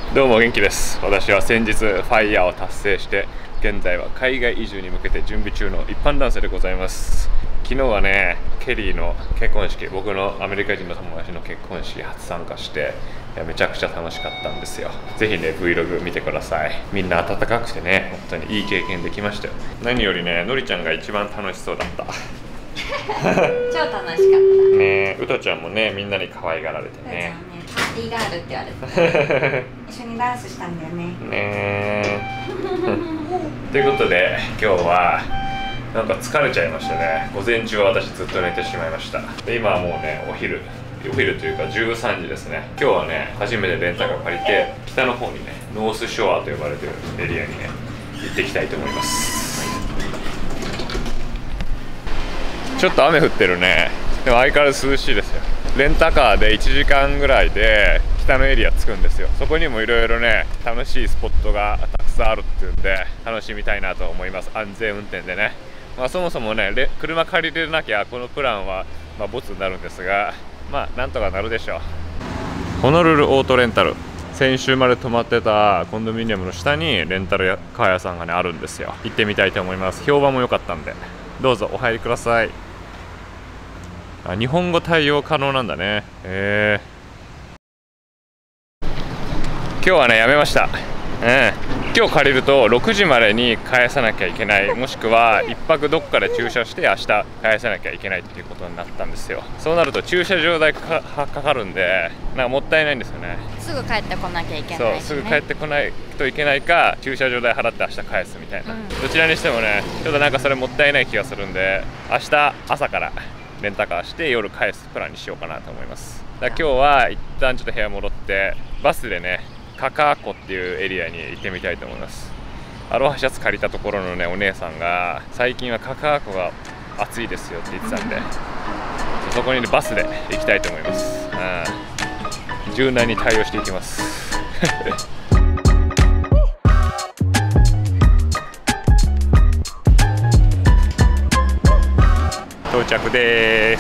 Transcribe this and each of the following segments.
どうも元気です。私は先日ファイヤーを達成して現在は海外移住に向けて準備中の一般男性でございます。昨日はね、ケリーの結婚式、僕のアメリカ人の友達の結婚式初参加してめちゃくちゃ楽しかったんですよ。ぜひね Vlog 見てください。みんな温かくてね、本当にいい経験できましたよ。何よりね、のりちゃんが一番楽しそうだった超楽しかったね。うとちゃんもね、みんなに可愛がられてね、 パーティーガールって言われて一緒にダンスしたんだよね。 ということで今日はなんか疲れちゃいましたね。午前中は私ずっと寝てしまいました。で今はもうね、お昼というか13時ですね。今日はね、初めてレンタカー借りて北の方にね、ノースショアと呼ばれてるエリアにね行ってきたいと思います。ちょっと雨降ってるね。でも相変わらず涼しいですよ。レンタカーで1時間ぐらいで北のエリア着くんですよ。そこにもいろいろね、楽しいスポットがたくさんあるっていうんで楽しみたいなと思います。安全運転でね。そもそもね、車借りれなきゃこのプランはボツになるんですが、なんとかなるでしょう。ホノルルオートレンタル、先週まで泊まってたコンドミニアムの下にレンタルカー屋さんがねあるんですよ。行ってみたいと思います。評判も良かったんでどうぞお入りください。日本語対応可能なんだね。今日はねやめました。今日借りると6時までに返さなきゃいけない、もしくは1泊どっかで駐車して明日返さなきゃいけないっていうことになったんですよ。そうなると駐車場代かかるんで、なんかもったいないんですよね。 すぐ帰ってこなきゃいけない、ね、 そう、すぐ帰ってこないといけないか、駐車場代払って明日返すみたいな、どちらにしてもね、ちょっとなんかそれもったいない気がするんで、明日朝からレンタカーして夜返すプランにしようかなと思います。だから今日は一旦ちょっと部屋戻ってバスでね、カカア湖っていうエリアに行ってみたいと思います。アロハシャツ借りたところのね、お姉さんが最近はカカア湖が暑いですよって言ってたんで、そこに、ね、バスで行きたいと思います。柔軟に対応していきます到着です。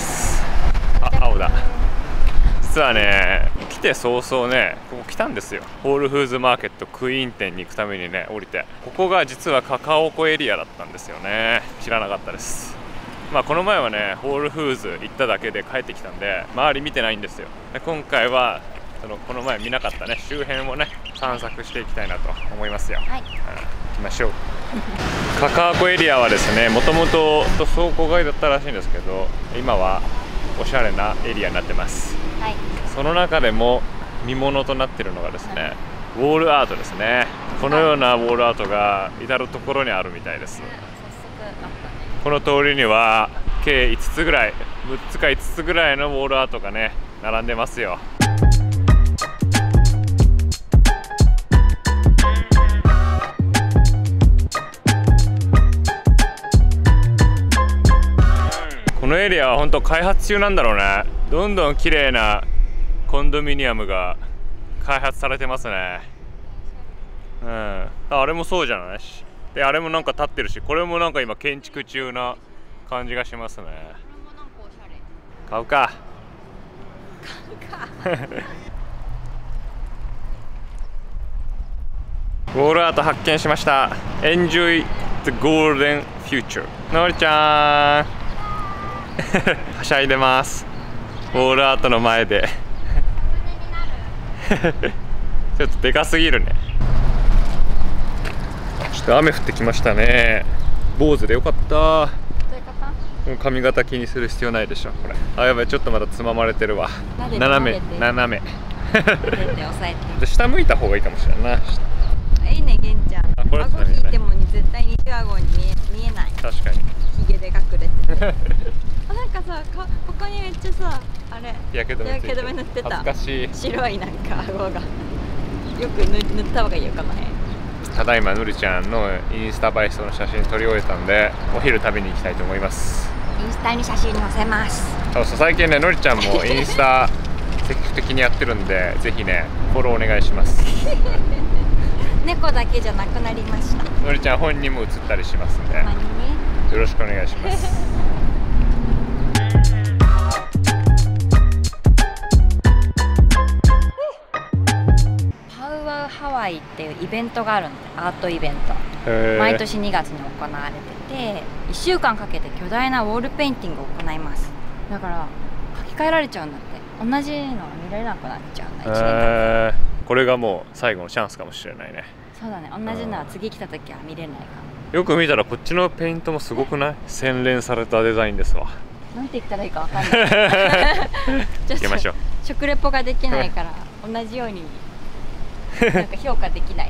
青だ。実はね、来て早々ね、ここ来たんですよ。ホールフーズマーケットクイーン店に行くためにね、降りて、ここが実はカカオ湖エリアだったんですよね。知らなかったです。この前はね、ホールフーズ行っただけで帰ってきたんで周り見てないんですよ。で今回はこの前見なかったね、周辺をね散策していきたいなと思いますよ。行きましょうカカオ湖エリアはですね、もともと倉庫街だったらしいんですけど、今はおしゃれなエリアになってます。その中でも見ものとなっているのがですね、ウォールアートですね。このようなウォールアートが至る所にあるみたいです。この通りには計5つぐらい、6つか5つぐらいのウォールアートがね並んでますよ。このエリアは本当開発中なんだろうね。どんどん綺麗なコンドミニアムが開発されてますね。あれもそうじゃないし、であれもなんか建ってるし、これもなんか今建築中な感じがしますね。買うかウォールアート発見しました。 Enjoy the golden future。 のりちゃんはしゃいでます。ウォールアートの前でちょっとでかすぎるね。ちょっと雨降ってきましたね。坊主でよかった。髪型気にする必要ないでしょこれ。やばい、ちょっとまだつままれてるわ。斜め下向いた方がいいかもしれないな。 いいね、げんちゃん。顎引いても絶対に顎に見えない。 確かにヒゲで隠れててなんかさ、ここにめっちゃさ、あれ日焼け止め塗ってた。 恥ずかしい。 白いなんか顎がよく塗った方がいいよ、この辺。 ただいまのりちゃんのインスタ映えしそうな写真撮り終えたんで、お昼食べに行きたいと思います。 インスタに写真載せます。 そう、最近ね、のりちゃんもインスタ積極的にやってるんでぜひねフォローお願いします猫だけじゃなくなりました。 のりちゃん本人も写ったりしますんで、よろしくお願いしますパウアーハワイっていうイベントがあるんで、アートイベント毎年2月に行われてて、1週間かけて巨大なウォールペインティングを行います。だから書き換えられちゃうんだって。同じのが見られなくなっちゃうんだ、1年間。 これがもう最後のチャンスかもしれないね。 そうだね、同じのは次来た時は見れないかも。 よく見たらこっちのペイントもすごくない？洗練されたデザインですわ。 なんて言ったらいいかわかんないちょっと行きましょう。 食レポができないから同じようになんか評価できない、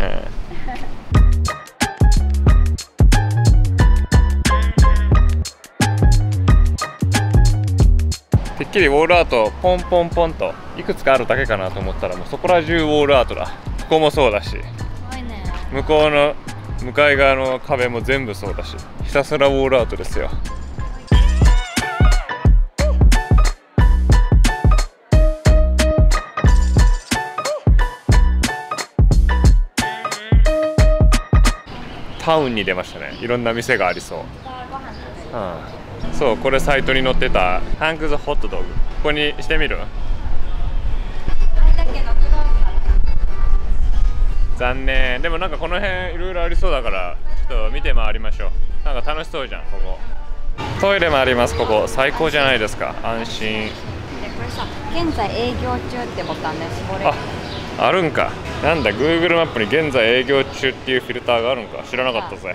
てっきりウォールアートポンポンポンといくつかあるだけかなと思ったら、もうそこら中ウォールアートだ。ここもそうだし、 すごいね。 向こうの向かい側の壁も全部そうだし、ひたすらウォールアートですよ。タウンに出ましたね。いろんな店がありそう。そう、これサイトに載ってたハンクズホットドッグ、ここにしてみる？残念。でもなんかこの辺いろいろありそうだから、ちょっと見て回りましょう。なんか楽しそうじゃん、ここ。トイレもあります。ここ最高じゃないですか。安心。 これさ、現在営業中ってボタンで絞れる。 あるんか。なんだ、 Google マップに現在営業中っていうフィルターがあるんか。知らなかったぜ。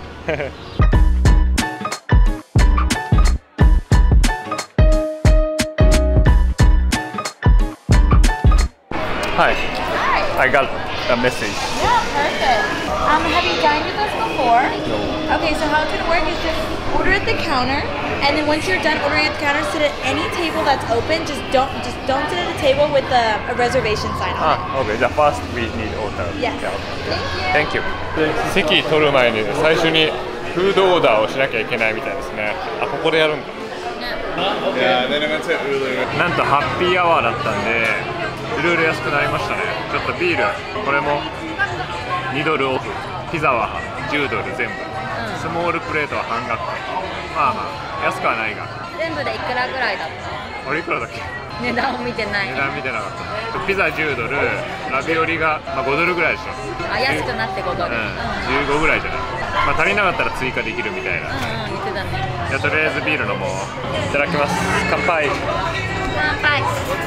はい。I got a message. Yeah, perfect. Have you dined with us before? No. Okay, so how it's gonna work is just order at the counter, and then once you're done ordering at the counter, sit at any table that's open. Just don't sit at a table with a reservation sign on it. Okay. The first we need order. Yes. Yeah. Thank you. Thank you. 席取る前に最初にフードオーダーをしなきゃいけないみたいですね。あ、ここでやるんか。なんとハッピーアワーだったんで、いろいろ安くなりましたね。ちょっとビール、これも2ドルオフ、ピザは10ドル全部、スモールプレートは半額。まあまあ安くはないが。 全部でいくらぐらいだった？ あれいくらだっけ？ 値段を見てない。 値段見てなかった。ピザ10ドル、ラビオリが、5ドルぐらいでしょ。 あ、安くなって5ドル。 15ぐらいじゃない。足りなかったら追加できるみたいな。 言ってたね。 じゃあとりあえずビール飲もう。いただきます。乾杯。 乾杯。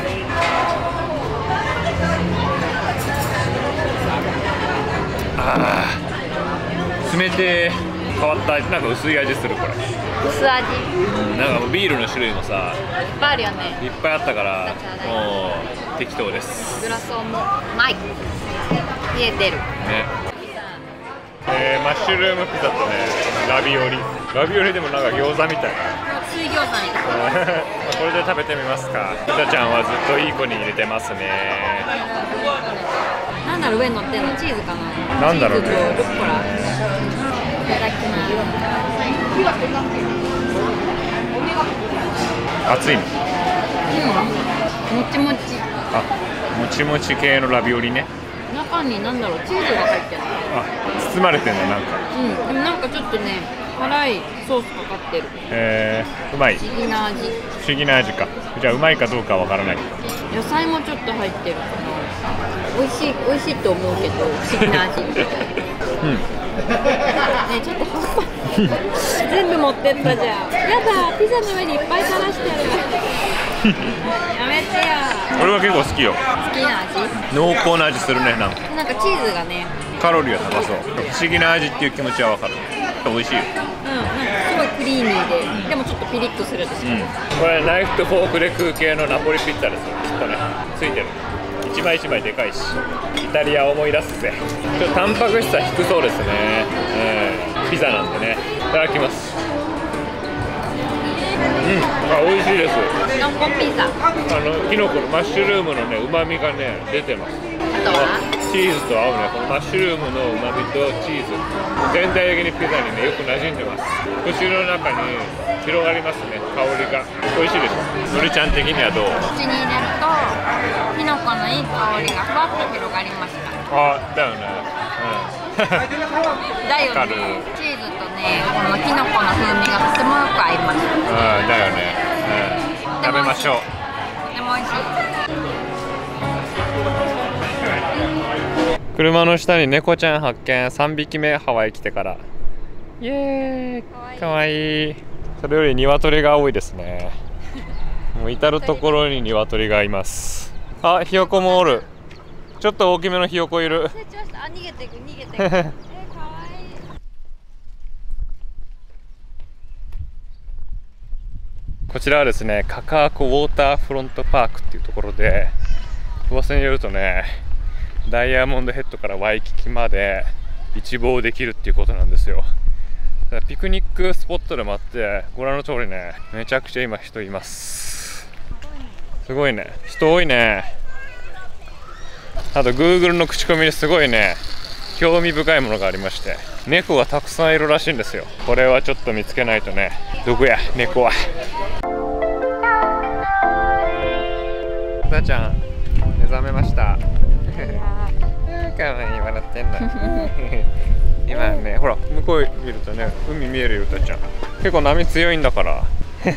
冷て変わったなんか薄い味するこれ。 薄味。 なんかもうビールの種類もさ、 いっぱいあるよね。 いっぱいあったからもう適当です。 グラソンもマイ冷えてるね。マッシュルームピザとね、ラビオリでもなんか餃子みたいな。 水餃子みたいな。 これで食べてみますか。ピザちゃんはずっといい子に入れてますね。 なんだろう、上に乗ってんのチーズかな。 なんだろうね。 チーズとルッコラ。いただきます。 熱いの？ もちもち。 あ、もちもち系のラビオリね。 中になんだろう、チーズが入ってる。 あ、包まれてんのなんか。 でもなんかちょっとね、辛いソースかかってる。 うまい。 不思議な味。 不思議な味か。じゃあうまいかどうかわからないけど。 野菜もちょっと入ってるかな。美味しいと思うけど不思議な味。ね、ちょっと葉っぱ全部持ってったじゃん。やだ、ピザの上にいっぱい垂らしてる。やめてよ。 俺は結構好きよ。 好きな味？ 濃厚な味するね。なんかチーズがね、 カロリーは高そう。不思議な味っていう気持ちはわかる。美味しいよ。 なんかすごいクリーミーで、でもちょっとピリッとするでしょ。 これナイフとフォークで食う系のナポリピッツァですよ。きっとね、ついてる。一枚一枚でかいし、イタリアを思い出すぜ。ちょっとタンパク質は低そうですね。ピザなんでね。いただきます。美味しいです。 のこピザ。 キノコのマッシュルームのね、旨味がね、出てます。 あとはチーズと合うね。このマッシュルームの旨味とチーズ、全体的にピザにね、よく馴染んでます。口の中に広がりますね、香りが。美味しいです。のりちゃん的にはどう？ 口に入れるとキノコのいい香りがふわっと広がりました。 あ、だよね。 だよね。チーズとね、このキノコの風味がとてもよく合います。 だよね。食べましょう。 とても美味しい。 車の下に猫ちゃん発見。3匹目、ハワイ来てから。イエーイ、かわいい。それより鶏が多いですね。もう至る所に鶏がいます。あ、ひよこもおる。ちょっと大きめのひよこいる。 成長した。あ、逃げていく、逃げていく。かわいい。 こちらはですね、カカアコウォーターフロントパークっていうところで、噂によるとね、ダイヤモンドヘッドからワイキキまで一望できるっていうことなんですよ。だからピクニックスポットでもあって、ご覧の通りね、めちゃくちゃ今人います。すごいね、人多いね。あと Google の口コミにすごいね、興味深いものがありまして、猫がたくさんいるらしいんですよ。これはちょっと見つけないとね。どこや猫は。さあちゃん目覚めました。かわいい、笑ってんな。今ね、ほら向こう見るとね、海見えるよ。たちゃん結構波強いんだから。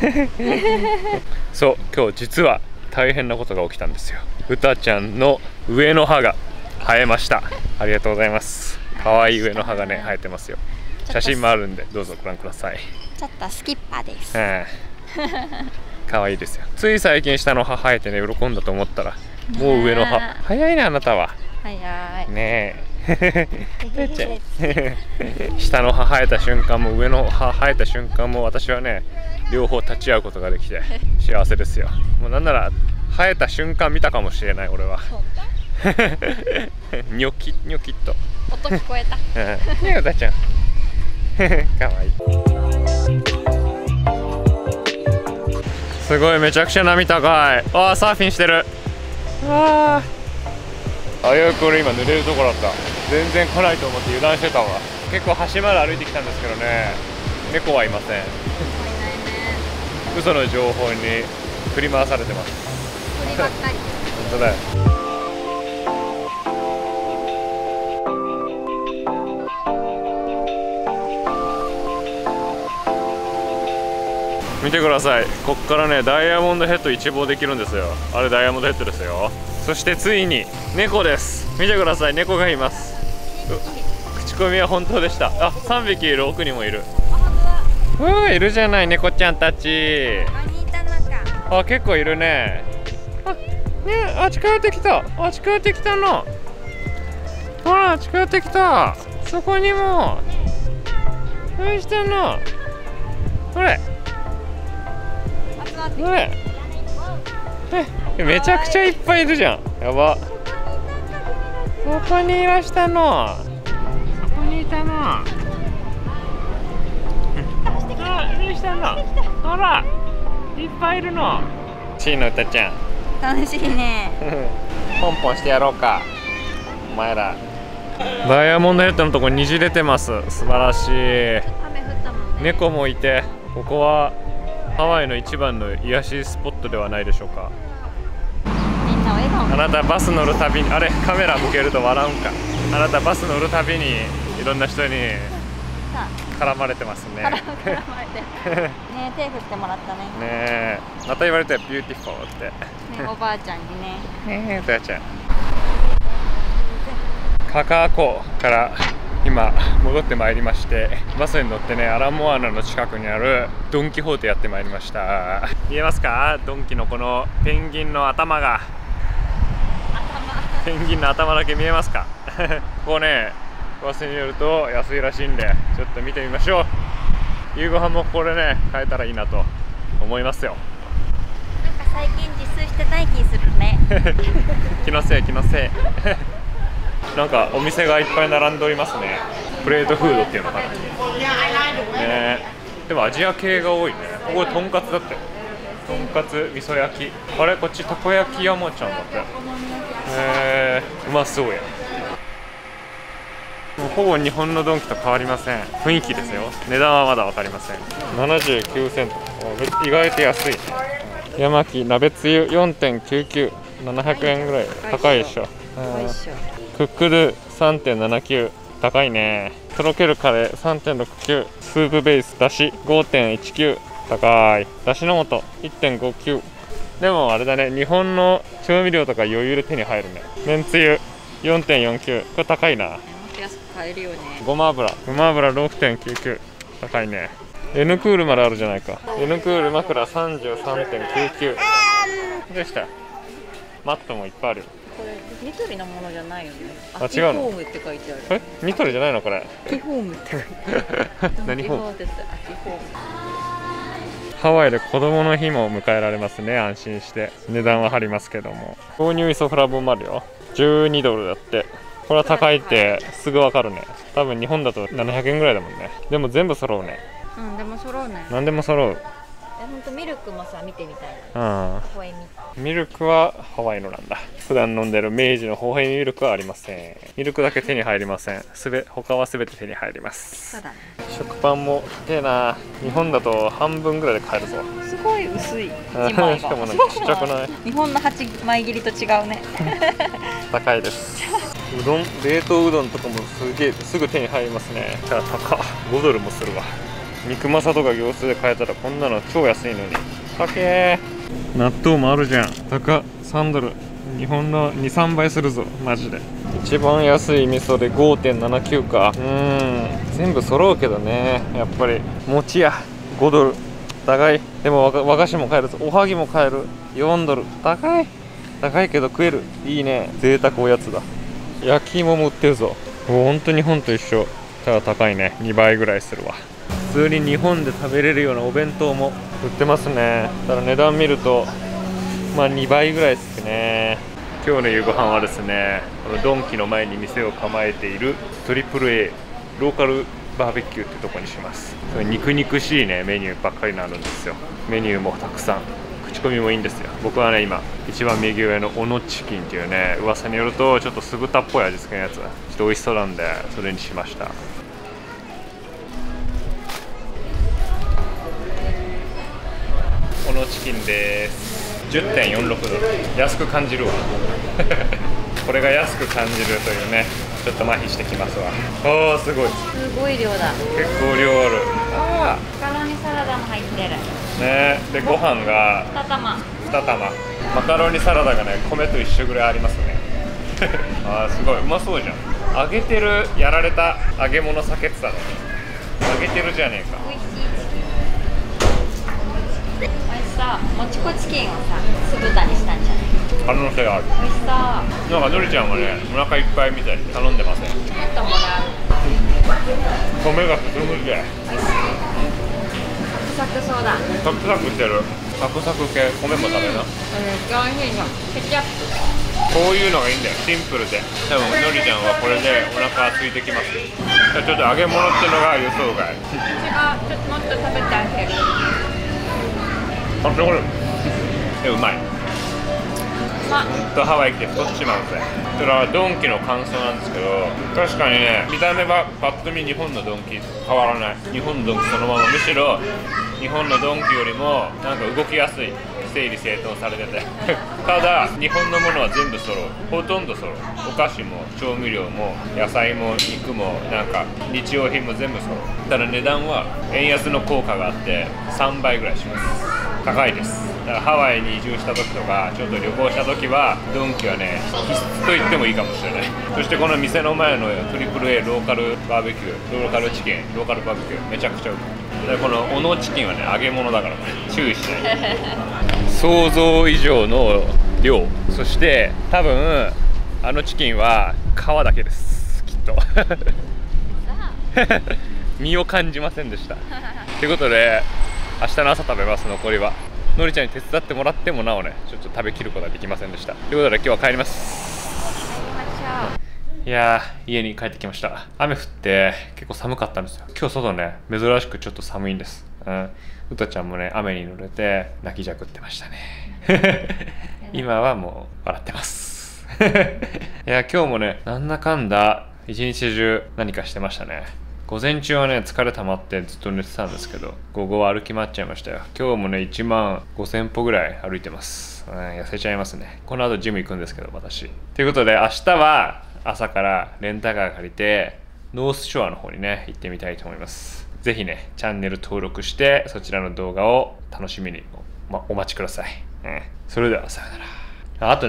そう、今日実は大変なことが起きたんですよ。うたちゃんの上の歯が生えました。ありがとうございます。可愛い上の歯がね生えてますよ。写真もあるんでどうぞご覧ください。 ちょっとスキッパーです。 可愛いですよ。つい最近下の歯生えてね喜んだと思ったらもう上の歯。早いねあなたは。 早いねえ。下の歯生えた瞬間も上の歯生えた瞬間も私はね両方立ち会うことができて幸せですよ。もうなんなら生えた瞬間見たかもしれない俺は。ニョキニョキっと音聞こえた。 ねえうたちゃん。かわいい。すごいめちゃくちゃ波高い。あーサーフィンしてる。ああ、危うく俺今濡れるところだった。全然来ないと思って油断してたわ。結構端まで歩いてきたんですけどね、猫はいません。嘘の情報に振り回されてます。 鳥ばっかり。 本当だよ。見てください、こっからねダイヤモンドヘッド一望できるんですよ。あれダイヤモンドヘッドですよ。そしてついに猫です。見てください、猫がいます。口コミは本当でした。あ、3匹いる。奥にもいる。いるじゃない猫ちゃんたち。あ、結構いるね。あ、ね、あ、近寄ってきた。あ、近寄ってきたの。ほら近寄ってきた。そこにも何してんの。ほれめちゃくちゃいっぱいいるじゃん。やば。そこにいらしたの。そこにいたの。あ、何したの。ほらいっぱいいるの。チーの歌ちゃん楽しいね。 ポンポンしてやろうかお前ら。ダイヤモンドヘッドのとこ虹出てます。素晴らしい。 雨降ったもんね。 猫もいて、ここはハワイの一番の癒しスポットではないでしょうか。 みんな笑顔。 あなたバス乗るたびに、あれカメラ向けると笑うんか。あなたバス乗るたびにいろんな人に絡まれてますね。 絡まれて。ねえ、手振ってもらったね。 ねえ、また言われたよ、ビューティフォーって。 ね、おばあちゃんにね。 ねえ、おばあちゃん。カカアコから今戻ってまいりまして、バスに乗ってね、アラモアナの近くにあるドン・キホーテやってまいりました。見えますか、ドンキのこのペンギンの頭が。ペンギンの頭だけ見えますか。ここね、バスによると安いらしいんで、ちょっと見てみましょう。夕ご飯もこれね、買えたらいいなと思いますよ。 なんか最近自炊してない気するね。 気のせい気のせい。なんかお店がいっぱい並んでおりますね。プレートフードっていうのかな。ね、でもアジア系が多いね。こことんかつだって。とんかつ、味噌焼き。あれ、こっちたこ焼き山ちゃんだって。うまそうや。もうほぼ日本のドンキと変わりません。雰囲気ですよ。値段はまだ分かりません。79セント。意外と安いね。山木鍋つゆ 4.99、700円ぐらい。高いでしょ。クックル 3.79 高いね。とろけるカレー 3.69、スープベースだし 5.19 高い。だしの素 1.59。でもあれだね、日本の調味料とか余裕で手に入るね。めんつゆ 4.49。これ高いな。 もっと安く買えるよね。 ごま油 6.99。高いね。N クールまであるじゃないか。N クール枕 33.99。どうした？マットもいっぱいあるよ。 これニトリのものじゃないよね。 あ、違うの？ ホームって書いてある。 ニトリじゃないのこれ？ アキホームって書いてある。 何ホーム？ です。アキホーム。 ハワイで子供の日も迎えられますね。安心して値段は張りますけども、購入イソフラボンもあるよ。12ドルだって。これは高いってすぐわかるね。多分日本だと700円ぐらいだもんね。でも全部揃うね。 でも揃うね。 何でも揃う。 ほんとミルクもさ見てみたいな。微笑み。 ミルクはハワイのなんだ。普段飲んでる明治の微笑みミルクはありません。ミルクだけ手に入りません。他は全て手に入ります。 そうだね。 食パンも高えな。日本だと半分ぐらいで買えるぞ。 すごい薄い1枚が。 しかもなんかちっちゃくない？ 日本の8枚切りと違うね。 高いです。うどん、冷凍うどんとかもすぐ手に入りますね。ただ高っ。5ドルもするわ。肉まさとか業スーで買えたらこんなの超安いのに。高え。納豆もあるじゃん。高っ。3ドル。日本の 2,3 倍するぞマジで。一番安い味噌で 5.79 か。全部揃うけどね。やっぱり餅屋5ドル高い。でも和菓子も買えるぞ。おはぎも買える。4ドル高い。高いけど食える。いいね。贅沢おやつだ。焼き芋も売ってるぞ。ほんと日本と一緒。ただ高いね。2倍ぐらいするわ。普通に日本で食べれるようなお弁当も売ってますね。ただ値段見るとまあ2倍ぐらいですね。今日の夕ご飯はですね、このドンキの前に店を構えている AAA ローカルバーベキューってとこにします。肉々しいねメニューばっかりになるんですよ。メニューもたくさん、口コミもいいんですよ。僕はね今一番右上のオノチキンっていうね、噂によるとちょっと酢豚っぽい味付けのやつ、ちょっと美味しそうなんでそれにしました。オノチキンです。10.46 ドル。安く感じるわ。これが安く感じるというね、ちょっと麻痺してきますわ。おーすごい。 すごい量だ。 結構量ある。 マカロニサラダも入ってる。 ね、でご飯が 2玉。 マカロニサラダがね米と一緒ぐらいありますね。あーすごい、うまそうじゃん。揚げてる、やられた揚げ物避けてたのに揚げてるじゃねえか。 美味しいチキン。美味しそう。もち粉チキンをさ酢豚にしたんじゃない？ 可能性がある。 美味しそう。 なんかのりちゃんはねお腹いっぱいみたいに頼んでません。 もっともらう。 米がすぐでサクそうだ。 サクサクしてる。サクサク系。美味しいの。 ケチャップ。 こういうのがいいんだよ、シンプルで。多分のりちゃんはこれでお腹空いてきますよ。ちょっと揚げ物ってのが予想外。 違う、ちょっともっと食べてあげる。 あ、これうまい。 まほんとハワイ来て太っちまうぜ。それはドンキの感想なんですけど、確かにね、見た目はパッと見日本のドンキ変わらない。日本のドンキそのまま、むしろ日本のドンキよりもなんか動きやすい。整理整頓されててただ日本のものは全部揃う。ほとんど揃う。お菓子も調味料も野菜も肉もなんか日用品も全部揃う。ただ値段は円安の効果があって3倍ぐらいします。高いです。だからハワイに移住した時とかちょっと旅行した時はドンキはね必須と言ってもいいかもしれない。そしてこの店の前の AAA ローカルバーベキュー、ローカルチキン、ローカルバーベキューめちゃくちゃうまい。このオノチキンはね揚げ物だから注意しない想像以上の量。そして多分あのチキンは皮だけですきっと身を感じませんでしたということで明日の朝食べます。残りはのりちゃんに手伝ってもらってもなおねちょっと食べきることができませんでした。ということで今日は帰ります。いやー家に帰ってきました。雨降って結構寒かったんですよ。今日外ね珍しくちょっと寒いんです。うたちゃんもね雨に濡れて泣きじゃくってましたね今はもう笑ってますいや今日もねなんだかんだ一日中何かしてましたね。午前中はね疲れ溜まってずっと寝てたんですけど午後は歩き回っちゃいましたよ。今日もね1万5000歩ぐらい歩いてます。痩せちゃいますね。この後ジム行くんですけど私。ということで明日は朝からレンタカー借りてノースショアの方にね行ってみたいと思います。ぜひねチャンネル登録してそちらの動画を楽しみにお待ちください。それではさよなら。あとね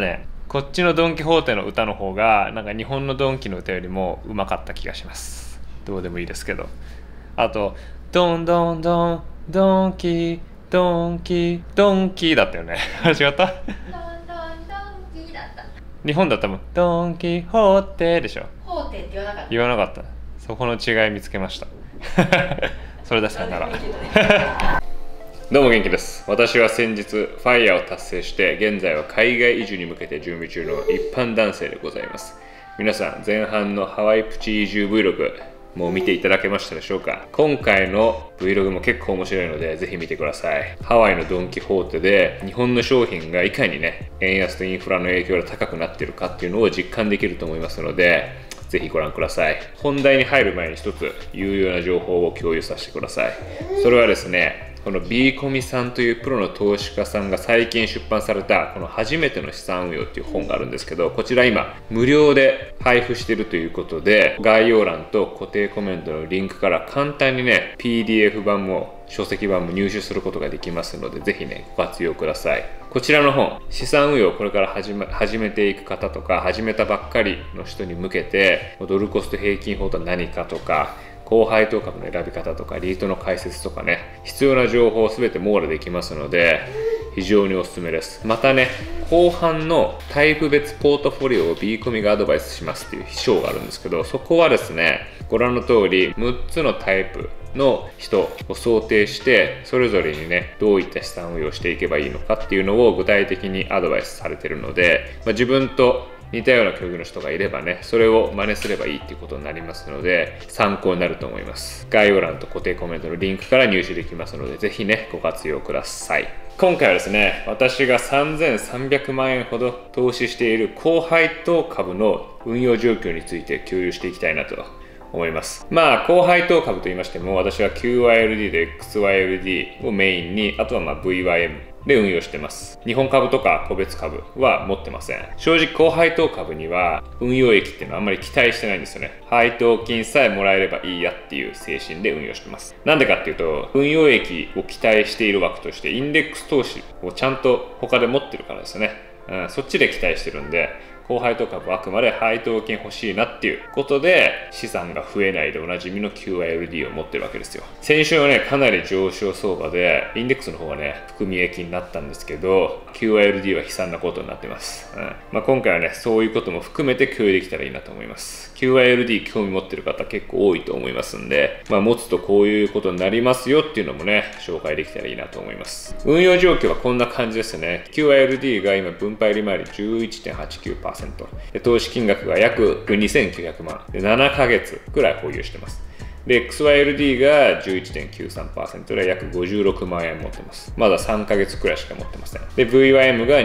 こっちのドン・キホーテの歌の方がなんか日本のドンキの歌よりもうまかった気がします。どうでもいいですけど、あとドンドンドンドンキドンキドンキだったよね。違った？ ドンドンドンキだった。 日本だったらドンキホーテでしょ。 ホーテって言わなかった。 言わなかった。そこの違い見つけました。それでさよなら。どうも元気です。私は先日ファイヤーを達成して現在は海外移住に向けて準備中の一般男性でございます。皆さん前半のハワイプチ移住 Vlog もう見ていただけましたでしょうか。今回の Vlog も結構面白いのでぜひ見てください。ハワイのドン・キホーテで日本の商品がいかにね円安とインフラの影響が高くなっているかっていうのを実感できると思いますのでぜひご覧ください。本題に入る前に一つ有用な情報を共有させてください。それはですね、この B コミさんというプロの投資家さんが最近出版されたこの初めての資産運用っていう本があるんですけど、こちら今無料で配布しているということで概要欄と固定コメントのリンクから簡単にね PDF 版も書籍版も入手することができますのでぜひねご活用ください。こちらの本、資産運用をこれから始めていく方とか始めたばっかりの人に向けてドルコスト平均法とは何かとか高配当株の選び方とかリートの解説とかね必要な情報を全て網羅できますので非常におすすめです。またね後半のタイプ別ポートフォリオを B コミがアドバイスしますっていう章があるんですけど、そこはですねご覧の通り6つのタイプの人を想定してそれぞれにねどういった資産運用をしていけばいいのかっていうのを具体的にアドバイスされているので、自分と似たような境遇の人がいればねそれを真似すればいいっていうことになりますので参考になると思います。概要欄と固定コメントのリンクから入手できますのでぜひねご活用ください。今回はですね私が3300万円ほど投資している高配当株の運用状況について共有していきたいなと思います。高配当株と言いましても私は QYLD で XYLD をメインにあとはVYMで運用してます。日本株とか個別株は持ってません。正直高配当株には運用益っていうのはあんまり期待してないんですよね。配当金さえもらえればいいやっていう精神で運用してます。なんでかっていうと運用益を期待している枠としてインデックス投資をちゃんと他で持ってるからですね。そっちで期待してるんで高配当株はあくまで配当金欲しいなっていうことで資産が増えないでおなじみの QYLD を持ってるわけですよ。先週はねかなり上昇相場でインデックスの方はね含み益になったんですけど QYLD は悲惨なことになってます。今回はねそういうことも含めて共有できたらいいなと思います。 QYLD 興味持ってる方結構多いと思いますんで、持つとこういうことになりますよっていうのもね紹介できたらいいなと思います。運用状況はこんな感じですね。 QYLD が今分配利回り 11.89%で投資金額が約2900万で7ヶ月くらい保有してます。で XYLD が 11.93% で約56万円持ってます。まだ3ヶ月くらいしか持ってません。で VYM が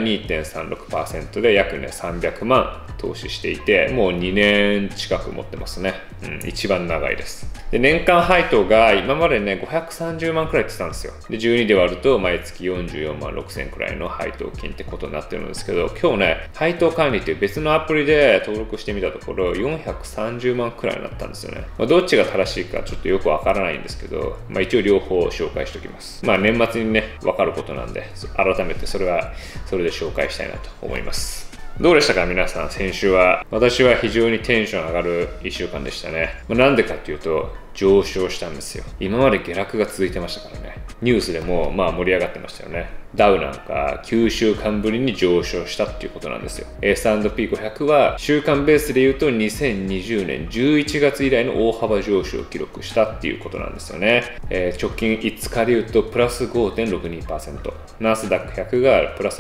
2.36% で約ね300万投資していてもう2年近く持ってますね。一番長いです。で年間配当が今までね530万くらいって言ってたんですよ。で12で割ると毎月44万6000くらいの配当金ってことになってるんですけど、今日ね配当管理っていう別のアプリで登録してみたところ430万くらいになったんですよね。どっちが正しいかちょっとよくわからないんですけど、一応両方紹介しておきます。年末にね分かることなんで改めてそれで紹介したいなと思います。どうでしたか皆さん。先週は私は非常にテンション上がる1週間でしたね。なんでかっていうと上昇したんですよ。今まで下落が続いてましたからね。ニュースでも盛り上がってましたよね。ダウなんか9週間ぶりに上昇したっていうことなんですよ。S&P500 は週間ベースで言うと2020年11月以来の大幅上昇を記録したっていうことなんですよね。直近5日で言うとプラス 5.62%、 ナスダック100がプラス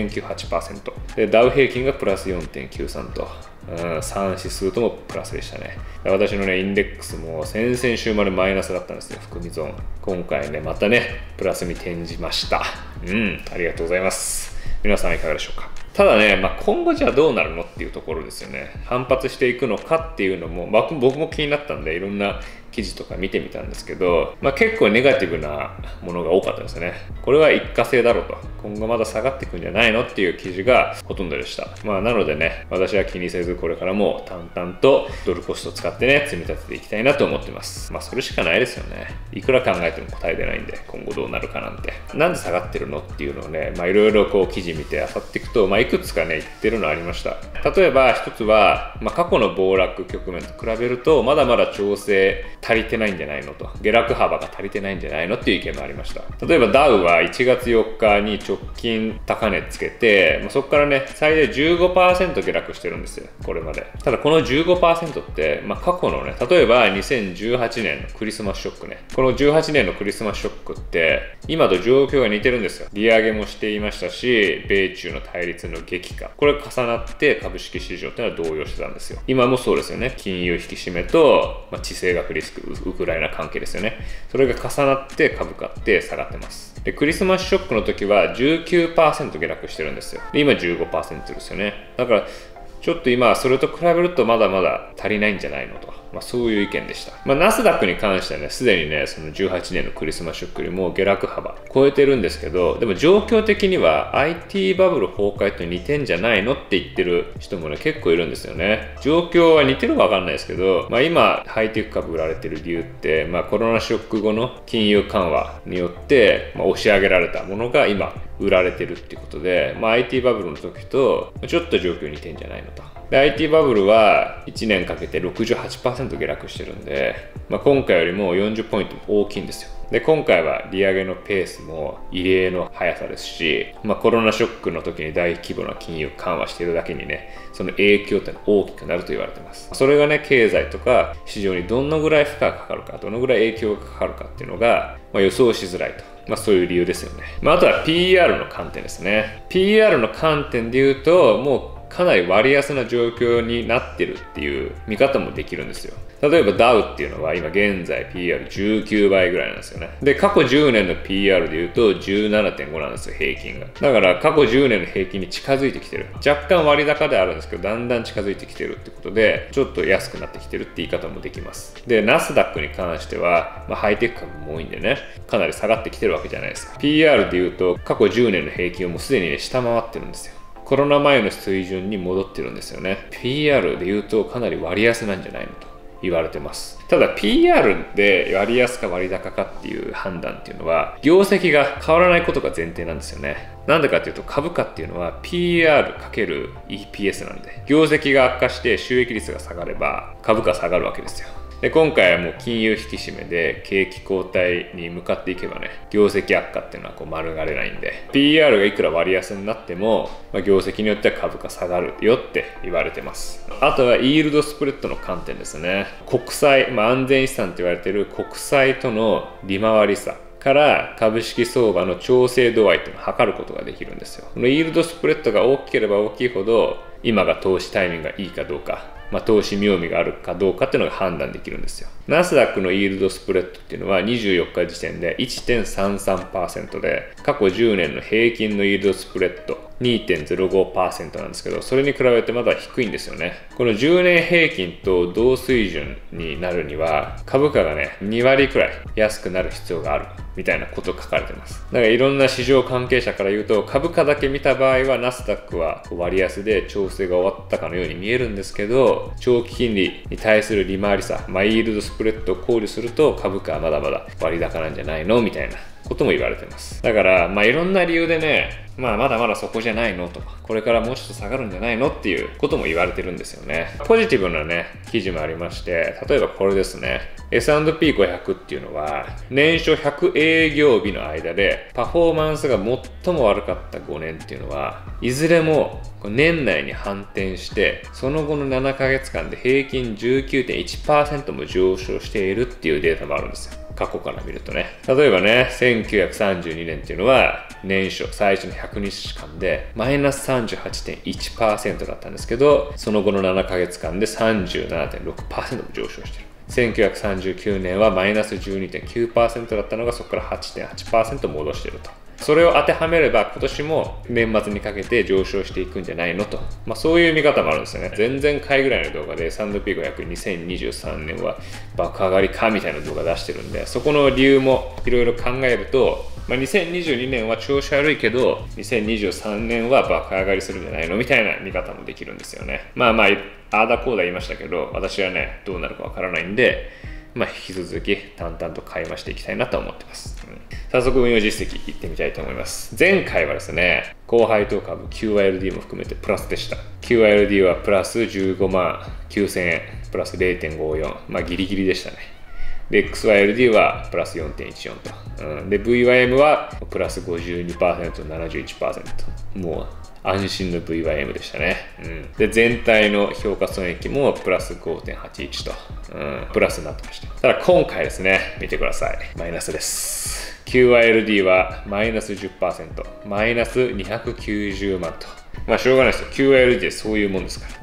6.98% でダウ平均がプラス 4.93 と3指数ともプラスでしたね。私のねインデックスも先々週までマイナスだったんですよ。含み損。今回ねまたねプラスに転じました。ありがとうございます。皆さんいかがでしょうか。ただね、今後じゃあどうなるのっていうところですよね。反発していくのかっていうのも、僕も気になったんでいろんな記事とか見てみたんですけど、結構ネガティブなものが多かったですね。これは一過性だろうと、今後まだ下がっていくんじゃないのっていう記事がほとんどでした。なのでね、私は気にせずこれからも淡々とドルコストを使ってね積み立てていきたいなと思ってます。それしかないですよね。いくら考えても答え出ないんで、今後どうなるかなんて、なんで下がってるのっていうのをね、いろいろ記事見て漁っていくと、いくつかね言ってるのありました。例えば一つは、過去の暴落局面と比べるとまだまだ調整足りてないんじゃないのと、下落幅が足りてないんじゃないのっていう意見もありました。例えばダウは1月4日に直近高値つけて、そこからね最大 15% 下落してるんですよ、これまで。ただこの 15% って、過去のね、例えば2018年のクリスマスショックね、この18年のクリスマスショックって今と状況が似てるんですよ。利上げもしていましたし、米中の対立の激化、これ重なって株式市場っていうのは動揺してたんですよ。今もそうですよね。金融引き締めと、地政学リスク、ウクライナ関係ですよね。それが重なって株価って下がってます。でクリスマスショックの時は 19% 下落してるんですよ。で今 15% ですよね。だからちょっと今それと比べるとまだまだ足りないんじゃないのと、そういう意見でした。ナスダックに関してはね、すでにねその18年のクリスマスショックよりも下落幅超えてるんですけど、でも状況的には IT バブル崩壊と似てんじゃないのって言ってる人もね結構いるんですよね。状況は似てるか分かんないですけど、今ハイテク株売られてる理由って、コロナショック後の金融緩和によって、押し上げられたものが今売られてるっていうことで、IT バブルの時とちょっと状況似てんじゃないのと。で IT バブルは1年かけて 68% 下落してるんで、今回よりも40ポイント大きいんですよ。で今回は利上げのペースも異例の速さですし、コロナショックの時に大規模な金融緩和しているだけにね、その影響ってのは大きくなると言われてます。それがね経済とか市場にどのぐらい負荷がかかるか、どのぐらい影響がかかるかっていうのが、予想しづらいと、そういう理由ですよね。あとは PR の観点ですね。 PR の観点で言うと、もうかなり割安な状況になってるっていう見方もできるんですよ。例えばダウっていうのは今現在 PR19 倍ぐらいなんですよね。で過去10年の PR で言うと 17.5 なんですよ、平均が。だから過去10年の平均に近づいてきてる。若干割高であるんですけど、だんだん近づいてきてるってことで、ちょっと安くなってきてるって言い方もできます。でナスダックに関しては、ハイテク株も多いんでね、かなり下がってきてるわけじゃないですか。 PR で言うと過去10年の平均をもうすでにね下回ってるんですよ。コロナ前の水準に戻ってるんですよね。 PR で言うとかなり割安なんじゃないのと言われてます。ただ PR で割安か割高かっていう判断っていうのは業績が変わらないことが前提なんですよね。なんでかっていうと、株価っていうのは PR×EPS なんで、業績が悪化して収益率が下がれば株価下がるわけですよ。で今回はもう金融引き締めで景気後退に向かっていけばね、業績悪化っていうのは免れないんで、 PR がいくら割安になっても、業績によっては株価下がるよって言われてます。あとはイールドスプレッドの観点ですね。国債、安全資産と言われている国債との利回り差から株式相場の調整度合いというのを測ることができるんですよ。このイールドスプレッドが大きければ大きいほど、今が投資タイミングがいいかどうか、投資妙味があるかどうかっていうのが判断できるんですよ。ナスダックのイールドスプレッドっていうのは24日時点で 1.33% で、過去10年の平均のイールドスプレッド 2.05% なんですけど、それに比べてまだ低いんですよね。この10年平均と同水準になるには、株価がね2割くらい安くなる必要があるみたいなこと書かれてます。だからいろんな市場関係者から言うと、株価だけ見た場合はナスダックは割安で調整が終わったかのように見えるんですけど、長期金利に対する利回り差、イールドスプレッドを考慮すると株価はまだまだ割高なんじゃないのみたいなことも言われてます。だからいろんな理由でね、まだまだそこじゃないのとか、これからもうちょっと下がるんじゃないのっていうことも言われてるんですよね。ポジティブなね記事もありまして、例えばこれですね。S&P500 っていうのは年初100営業日の間でパフォーマンスが最も悪かった5年っていうのはいずれも年内に反転して、その後の7ヶ月間で平均 19.1% も上昇しているっていうデータもあるんですよ。過去から見るとね。例えばね、1932年っていうのは年初最初の100日間でマイナス 38.1% だったんですけど、その後の7ヶ月間で 37.6% も上昇している。1939年はマイナス 12.9% だったのが、そこから 8.8% 戻していると。 それを当てはめれば今年も年末にかけて上昇していくんじゃないのと、そういう見方もあるんですよね。前々回ぐらいの動画で S&P500 2023年は爆上がりかみたいな動画出してるんで、そこの理由もいろいろ考えると、2022年は調子悪いけど2023年は爆上がりするんじゃないのみたいな見方もできるんですよね。ああだこうだ言いましたけど、私はねどうなるかわからないんで、引き続き淡々と買い増していきたいなと思ってます。早速運用実績いってみたいと思います。前回はですね、高配当株 QYLD も含めてプラスでした。QYLD はプラス15万9000円、プラス 0.54、ギリギリでしたね。で、XYLD はプラス 4.14 と。で、VYM はプラス 52%、71%。もう安心の VYM でしたね。で、全体の評価損益もプラス 5.81 と、プラスになってました。ただ今回ですね、見てください。マイナスです。QYLD はマイナス 10%、マイナス290万と。しょうがないですよ。QYLD ってそういうもんですから。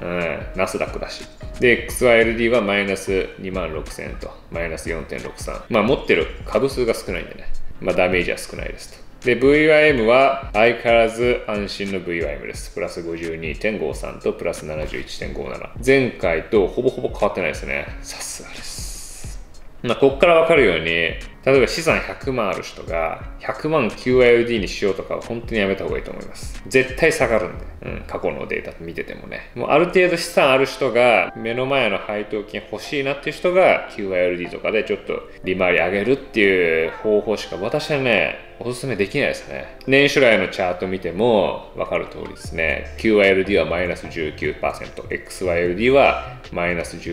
ナスダックだし。で、XYLD はマイナス2万6000円と、マイナス 4.63。持ってる株数が少ないんでね、ダメージは少ないですと。で、VYM は相変わらず安心の VYM です。プラス 52.53 とプラス 71.57。前回とほぼほぼ変わってないですね。さすがです。ここからわかるように、例えば資産100万ある人が100万 QYLD にしようとかは本当にやめた方がいいと思います。絶対下がるんで、過去のデータ見ててもね。もうある程度資産ある人が目の前の配当金欲しいなっていう人が QYLD とかでちょっと利回り上げるっていう方法しか私はね、おすすめできないですね。年初来のチャート見ても分かる通りですね。QYLD はマイナス 19%、XYLD はマイナス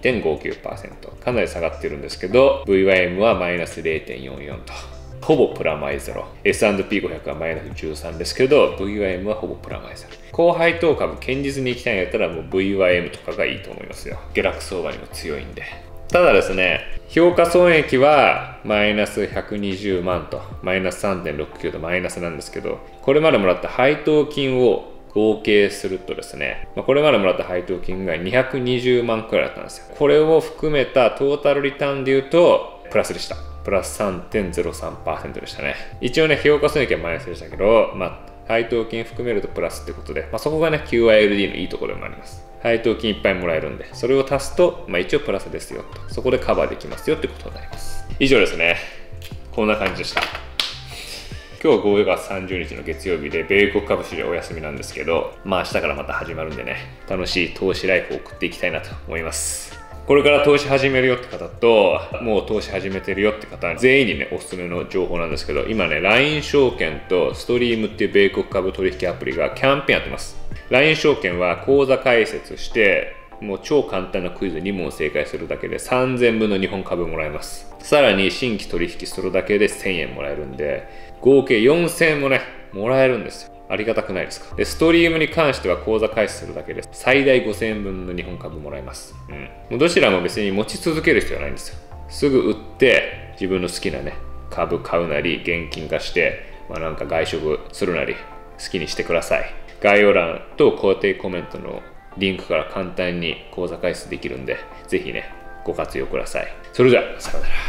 12.59%。かなり下がってるんですけど、VYM はマイナス 0.44 と。ほぼプラマイゼロ。S&P500 はマイナス13ですけど、VYM はほぼプラマイゼロ。高配当株、堅実に行きたいんやったらもう VYM とかがいいと思いますよ。下落相場にも強いんで。ただですね、評価損益はマイナス120万と、マイナス 3.69 とマイナスなんですけど、これまでもらった配当金を合計するとですね、これまでもらった配当金が220万くらいだったんですよ。これを含めたトータルリターンで言うと、プラスでした。プラス 3.03% でしたね。一応ね、評価損益はマイナスでしたけど、配当金含めるとプラスってことで、そこがね、QYLD のいいところでもあります。配当金いっぱいもらえるんで、それを足すと、一応プラスですよと。そこでカバーできますよってことになります。以上ですね。こんな感じでした。今日5月30日の月曜日で、米国株市場お休みなんですけど、明日からまた始まるんでね、楽しい投資ライフを送っていきたいなと思います。これから投資始めるよって方と、もう投資始めてるよって方、全員にね、おすすめの情報なんですけど、今ね、LINE 証券とストリームっていう米国株取引アプリがキャンペーンやってます。LINE 証券は口座開設して、もう超簡単なクイズ2問正解するだけで3000分の日本株もらえます。さらに新規取引するだけで1000円もらえるんで、合計4000円もね、もらえるんですよ。ありがたくないですか。で、ストリームに関しては口座開設するだけで最大5000円分の日本株もらえます。もうどちらも別に持ち続ける必要はないんですよ。すぐ売って自分の好きなね、株買うなり、現金化して、なんか外食するなり、好きにしてください。概要欄と固定コメントのリンクから簡単に口座開設できるんで、ぜひね、ご活用ください。それでは、さようなら。